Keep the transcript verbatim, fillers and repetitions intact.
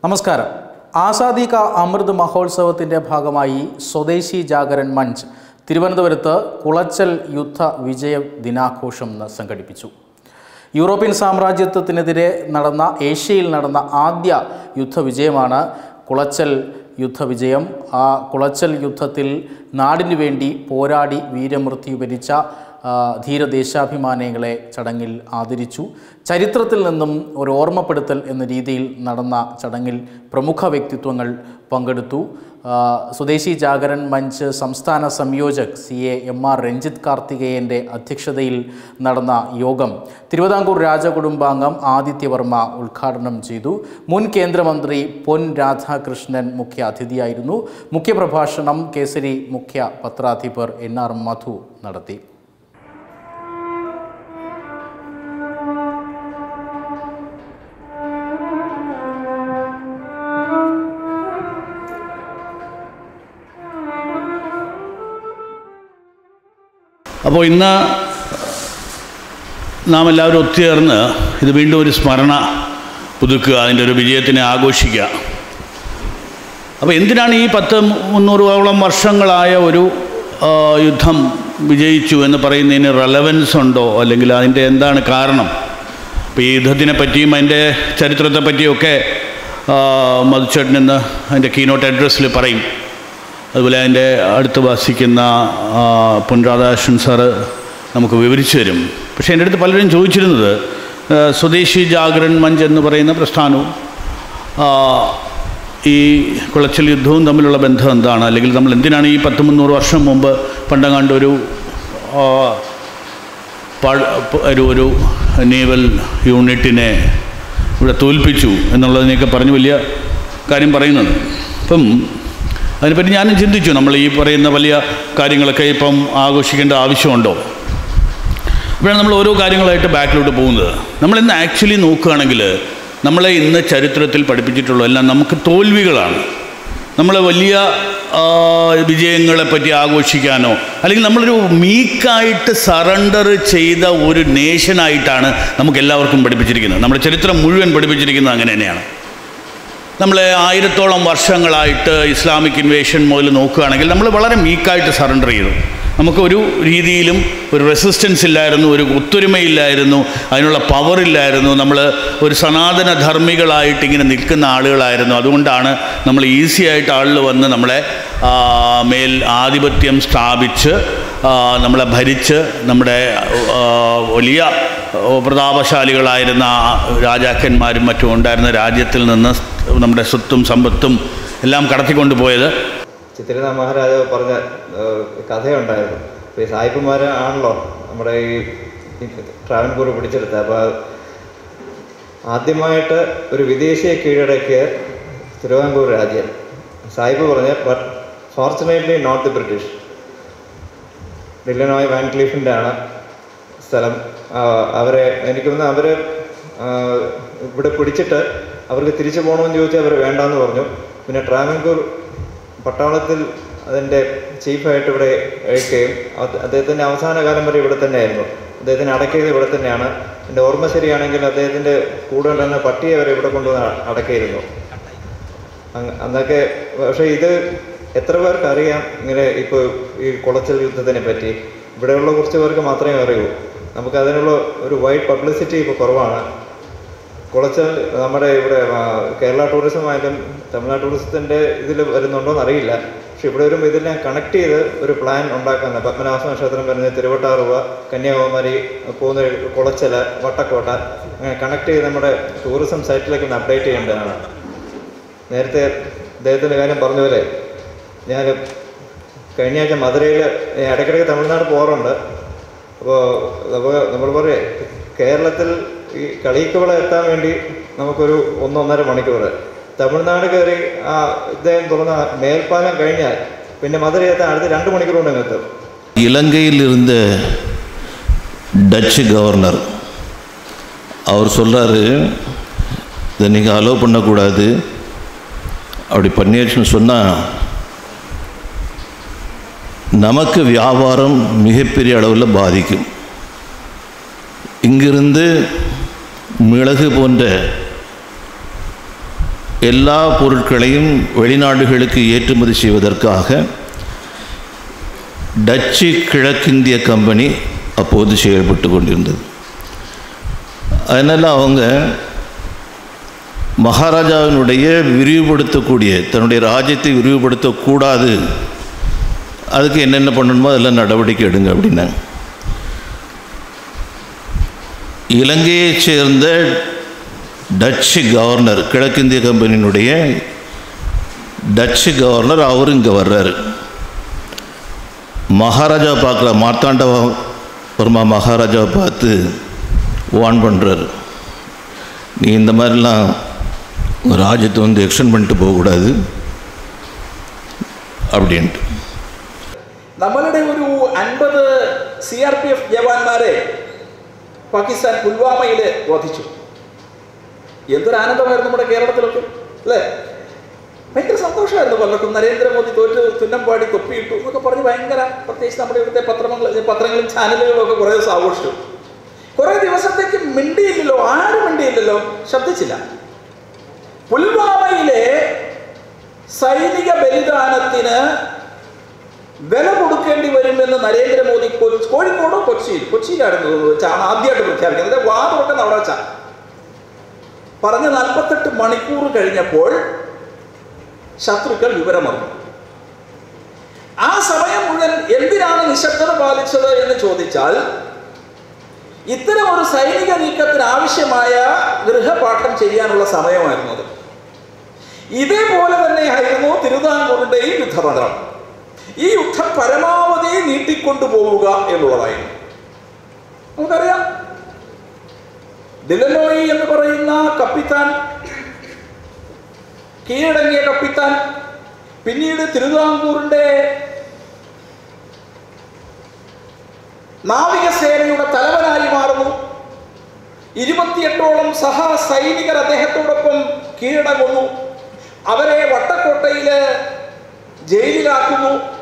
നമസ്കാരം. ആസാദി കാ അമൃത് മഹോത്സവത്തിൻ്റെ ഭാഗമായി സ്വദേശി ജാഗരൺ മഞ്ച് തിരുവനന്തപുരത്ത് കുളച്ചൽ യുദ്ധ വിജയ ദിനാഘോഷം സംഘടിപ്പിച്ചു. യൂറോപ്യൻ സാമ്രാജ്യത്വത്തിനെതിരെ നടന്ന ഏഷ്യയിൽ നടന്ന ആദ്യ യുദ്ധവിജയമാണ് കുളച്ചൽ യുദ്ധവിജയം. ആ കുളച്ചൽ യുദ്ധത്തിൽ നാടിനു വേണ്ടി പോരാടി വീരമൃത്യു വരിച്ച ധീരദേശാഭിമാനികളെ ചടങ്ങിൽ ആദരിച്ചു. ചരിത്രത്തിൽ നിന്നും ഒരു ഓർമ്മപ്പെടുത്തൽ എന്ന രീതിയിൽ നടന്ന ചടങ്ങിൽ പ്രമുഖ വ്യക്തിത്വങ്ങൾ പങ്കെടുത്തു. സ്വദേശി ജാഗരൺ മഞ്ച് സംസ്ഥാന സംയോജക് C A M R Ranjith കാർത്തികേയൻ്റെ അധ്യക്ഷതയിൽ നടന്ന യോഗം തിരുവിതാംകൂർ രാജകുടുംബാംഗം ആദിത്യവർമ്മ ഉദ്ഘാടനം ചെയ്തു. മുൻ കേന്ദ്രമന്ത്രി പൊൻ രാധാകൃഷ്ണൻ മുഖ്യ അതിഥിയായിരുന്നു. മുഖ്യപ്രഭാഷണം കേസരി മുഖ്യ പത്രാധിപർ എൻ ആർ മധു നടത്തി. അപ്പോൾ ഇന്ന് നാം എല്ലാവരും ഒത്തുചേർന്ന് ഇത് വീണ്ടും ഒരു സ്മരണ പുതുക്കുക, അതിൻ്റെ ഒരു വിജയത്തിനെ ആഘോഷിക്കുക. അപ്പോൾ എന്തിനാണ് ഈ പത്ത് മുന്നൂറോളം വർഷങ്ങളായ ഒരു യുദ്ധം വിജയിച്ചു എന്ന് പറയുന്നതിന് റെലവൻസ് ഉണ്ടോ, അല്ലെങ്കിൽ അതിൻ്റെ എന്താണ് കാരണം? അപ്പോൾ ഈ യുദ്ധത്തിനെ പറ്റിയും അതിൻ്റെ ചരിത്രത്തെ പറ്റിയൊക്കെ മധുചേട്ടൻ ഇന്ന് അതിൻ്റെ കീനോട്ട് അഡ്രസ്സിൽ പറയും. അതുപോലെ അതിൻ്റെ അടുത്ത് വസിക്കുന്ന പൊൻ രാധാകൃഷ്ണൻ സാറ് നമുക്ക് വിവരിച്ചു തരും. പക്ഷേ എൻ്റെ അടുത്ത് പലരും ചോദിച്ചിരുന്നത് സ്വദേശി ജാഗരൺ മഞ്ച് എന്ന് പറയുന്ന പ്രസ്ഥാനവും ഈ കുളച്ചൽ യുദ്ധവും തമ്മിലുള്ള ബന്ധം എന്താണ്, അല്ലെങ്കിൽ നമ്മൾ എന്തിനാണ് ഈ പത്ത് മുന്നൂറ് വർഷം മുമ്പ് പണ്ടങ്ങാണ്ട് ഒരു ഒരു ഒരു നേവൽ യൂണിറ്റിനെ ഇവിടെ തോൽപ്പിച്ചു എന്നുള്ളതിനെയൊക്കെ പറഞ്ഞ് വലിയ കാര്യം പറയുന്നത്. അപ്പം അതിനെപ്പറ്റി ഞാനും ചിന്തിച്ചു, നമ്മൾ ഈ പറയുന്ന വലിയ കാര്യങ്ങളൊക്കെ ഇപ്പം ആഘോഷിക്കേണ്ട ആവശ്യമുണ്ടോ? അപ്പോഴാണ് നമ്മൾ ഓരോ കാര്യങ്ങളായിട്ട് ബാക്കിലോട്ട് പോകുന്നത്. നമ്മളിന്ന് ആക്ച്വലി നോക്കുകയാണെങ്കിൽ നമ്മളെ ഇന്ന് ചരിത്രത്തിൽ പഠിപ്പിച്ചിട്ടുള്ള എല്ലാം നമുക്ക് തോൽവികളാണ്. നമ്മൾ വലിയ വിജയങ്ങളെപ്പറ്റി ആഘോഷിക്കാനോ, അല്ലെങ്കിൽ നമ്മളൊരു മീക്കായിട്ട് സറണ്ടർ ചെയ്ത ഒരു നേഷനായിട്ടാണ് നമുക്ക് എല്ലാവർക്കും പഠിപ്പിച്ചിരിക്കുന്നത്. നമ്മുടെ ചരിത്രം മുഴുവൻ പഠിപ്പിച്ചിരിക്കുന്നത് അങ്ങനെ തന്നെയാണ്. നമ്മളെ ആയിരത്തോളം വർഷങ്ങളായിട്ട് ഇസ്ലാമിക് ഇൻവേഷൻ മുതൽ നോക്കുകയാണെങ്കിൽ നമ്മൾ വളരെ മീക്കായിട്ട് സറണ്ടർ ചെയ്തു. നമുക്കൊരു രീതിയിലും ഒരു റെസിസ്റ്റൻസ് ഇല്ലായിരുന്നു, ഒരു ഒത്തൊരുമയില്ലായിരുന്നു, അതിനുള്ള പവറില്ലായിരുന്നു. നമ്മൾ ഒരു സനാതന ധർമ്മികളായിട്ട് ഇങ്ങനെ നിൽക്കുന്ന ആളുകളായിരുന്നു. അതുകൊണ്ടാണ് നമ്മൾ ഈസി ആയിട്ട് ആളിൽ വന്ന് നമ്മളെ മേൽ ആധിപത്യം സ്ഥാപിച്ച് നമ്മളെ ഭരിച്ച് നമ്മുടെ വലിയ പ്രതാപശാലികളായിരുന്ന രാജാക്കന്മാരും മറ്റും ഉണ്ടായിരുന്ന രാജ്യത്തിൽ നിന്ന് നമ്മുടെ സ്വത്തും സമ്പത്തും എല്ലാം കടത്തിക്കൊണ്ട് പോയത്. ചിത്രനാഥ മഹാരാജാവ് പറഞ്ഞ കഥയുണ്ടായിരുന്നു. ഇപ്പോൾ ഈ സായിപ്പുമാർ ആണല്ലോ നമ്മുടെ ഈ ട്രാവൻകൂർ പിടിച്ചെടുത്തത്. അപ്പോൾ ആദ്യമായിട്ട് ഒരു വിദേശിയെ കീഴടക്കിയ തിരുവിതാംകൂർ രാജ്യം. സായിപ്പ് പറഞ്ഞ but fortunately not the British. Illinois വാൻക്ലീഫിൻ്റെ ആണ് സ്ഥലം. അവരെ എനിക്ക് തോന്നുന്നു അവർ ഇവിടെ പിടിച്ചിട്ട് അവർക്ക് തിരിച്ചു പോകണമെന്ന് ചോദിച്ചാൽ അവർ വേണ്ടാന്ന് പറഞ്ഞു. പിന്നെ ട്രാവൻകൂർ പട്ടാളത്തിൽ അതിൻ്റെ ചീഫായിട്ട് ഇവിടെ അയക്കുകയും അദ്ദേഹത്തിൻ്റെ അവസാന കാലം വരെ ഇവിടെ തന്നെയായിരുന്നു. അദ്ദേഹത്തിന് അടക്കിയത് ഇവിടെ തന്നെയാണ്. എൻ്റെ ഓർമ്മ ശരിയാണെങ്കിൽ അദ്ദേഹത്തിൻ്റെ കൂടെ ഉണ്ടായിരുന്ന പട്ടിയെ വരെ ഇവിടെ കൊണ്ടുവന്ന് അടക്കിയിരുന്നു അന്നൊക്കെ. പക്ഷേ ഇത് എത്ര പേർക്ക് അറിയാം ഇങ്ങനെ ഇപ്പോൾ ഈ കുളച്ചൽ യുദ്ധത്തിനെ പറ്റി? ഇവിടെയുള്ള കുറച്ച് പേർക്ക് മാത്രമേ അറിയൂ. നമുക്ക് അതിനുള്ള ഒരു വൈഡ് പബ്ലിസിറ്റി ഇപ്പോൾ കുറവാണ്. കുളച്ചൽ നമ്മുടെ ഇവിടെ കേരള ടൂറിസം ആയാലും തമിഴ്നാട് ടൂറിസത്തിൻ്റെ ഇതിൽ വരുന്നുണ്ടോയെന്ന് അറിയില്ല. പക്ഷെ ഇവിടെ വരുമ്പോൾ ഇതെല്ലാം കണക്ട് ചെയ്ത് ഒരു പ്ലാൻ ഉണ്ടാക്കുന്ന പത്മനാഭസ്വാമി ക്ഷേത്രം വരുന്ന തിരുവട്ടാറുവ, കന്യാകുമാരി പോകുന്ന കുളച്ചൽ, വട്ടക്കോട്ട, അങ്ങനെ കണക്ട് ചെയ്ത് നമ്മുടെ ടൂറിസം സൈറ്റിലേക്ക് ഒന്ന് അപ്ഡേറ്റ് ചെയ്യേണ്ടതാണ്. നേരത്തെ അദ്ദേഹത്തിൻ്റെ കാര്യം പറഞ്ഞ പോലെ ഞാൻ കഴിഞ്ഞ ആഴ്ച മധുരയിൽ ഇടയ്ക്കിടയ്ക്ക് തമിഴ്നാട് പോകാറുണ്ട്. അപ്പോൾ അപ്പോൾ നമ്മൾ പറയേ കേരളത്തിൽ ഈ കളിക്കുവള എത്താൻ വേണ്ടി നമുക്കൊരു ഒന്നൊന്നര മണിക്കൂർ, തമിഴ്നാട് കയറി ആ ഇദ്ദേഹം തുറന്ന മേൽപ്പാലം കഴിഞ്ഞാൽ പിന്നെ മധുര എത്താൻ അടുത്ത് രണ്ട് മണിക്കൂർ കൊണ്ട് എത്തും. இலங்கையில் இருந்த டச்சு கவர்னர் அவர் சொல்கிறாரு, இதை நீங்கள் அலோவ் பண்ணக்கூடாது, அப்படி பண்ணியாச்சுன்னு சொன்னால் நமக்கு வியாபாரம் மிகப்பெரிய அளவில் பாதிக்கும். இங்கிருந்து மிளகு போன்ற எல்லா பொருட்களையும் வெளிநாடுகளுக்கு ஏற்றுமதி செய்வதற்காக டச்சு கிழக்கிந்திய கம்பெனி அப்போது செயல்பட்டு கொண்டிருந்தது. அதனால் அவங்க மகாராஜாவினுடைய விரிவுபடுத்தக்கூடிய தன்னுடைய ராஜ்யத்தை விரிவுபடுத்தக்கூடாது, அதுக்கு என்னென்ன பண்ணணுமோ அதெல்லாம் நடவடிக்கை எடுங்க அப்படின்னாங்க. இலங்கையைச் சேர்ந்த டச்சு கவர்னர், கிழக்கிந்திய கம்பெனியினுடைய டச்சு கவர்னர், அவரும் இங்கே வர்றாரு. மகாராஜா பார்க்கல, மார்த்தாண்ட வர்மா மகாராஜாவை பார்த்து வான் பண்ணுறாரு, நீ இந்த மாதிரிலாம் ராஜ்யத்தை வந்து எக்ஸ்டெண்ட் பண்ணிட்டு போகக்கூடாது அப்படின்ட்டு. നമ്മളുടെ ഒരു അൻപത് സി ആർ പി എഫ് ജവാന്മാരെ പാകിസ്ഥാൻ പുൽവാമയിൽ വധിച്ചു. എന്തൊരു ആനന്ദമായിരുന്നു നമ്മുടെ കേരളത്തിലൊക്കെ അല്ലേ. ഭയങ്കര സന്തോഷമായിരുന്നു പലർക്കും. നരേന്ദ്രമോദി തോറ്റ് തുന്നമ്പാടി തൊപ്പിയിട്ടു എന്നൊക്കെ പറഞ്ഞ് ഭയങ്കര, പ്രത്യേകിച്ച് നമ്മുടെ ഇവിടുത്തെ പത്രങ്ങൾ പത്രങ്ങളും ചാനലുകളും ഒക്കെ കുറേ ദിവസം ആഘോഷിച്ചു. കുറേ ദിവസത്തേക്ക് മിണ്ടിയില്ലല്ലോ, ആരും മിണ്ടിയില്ലല്ലോ, ശബ്ദിച്ചില്ല. പുൽവാമയിലെ സൈനിക ബലിദാനത്തിന് വില കൊടുക്കേണ്ടി വരുമെന്ന് നരേന്ദ്രമോദി കോഴിക്കോടോ കൊച്ചിയിൽ കൊച്ചിയിലായിരുന്നു വെച്ചാണ് ആദ്യമായിട്ട് പ്രഖ്യാപിക്കുന്നത്. വാ തുറക്കുന്ന അവിടെ വെച്ചാൽ പറഞ്ഞ് നാൽപ്പത്തെട്ട് മണിക്കൂർ കഴിഞ്ഞപ്പോൾ ശത്രുക്കൾ വിവരമറിഞ്ഞു. ആ സമയം മുഴുവൻ എന്തിനാണ് നിശബ്ദത പാലിച്ചത് എന്ന് ചോദിച്ചാൽ, ഇത്തരം ഒരു സൈനിക നീക്കത്തിന് ആവശ്യമായ ഗൃഹപാഠം ചെയ്യാനുള്ള സമയമായിരുന്നു അത്. ഇതേപോലെ തന്നെയായിരുന്നു തിരുവിതാംകൂറിൻ്റെയും യുദ്ധതന്ത്രം. ഈ യുദ്ധം പരമാവധി നീട്ടിക്കൊണ്ടുപോവുക എന്നുള്ളതായിരുന്നു. നമുക്കറിയാം, ദിലനോയി എന്ന് പറയുന്ന കപ്പിത്താൻ, കീഴടങ്ങിയ കപ്പിത്താൻ, പിന്നീട് തിരുവിതാംകൂറിൻ്റെ നാവികസേനയുടെ തലവനായി മാറുന്നു. ഇരുപത്തിയെട്ടോളം സഹ സൈനികർ അദ്ദേഹത്തോടൊപ്പം കീഴടങ്ങുന്നു. അവരെ വട്ടക്കോട്ടയിൽ ജയിലിലാക്കുന്നു.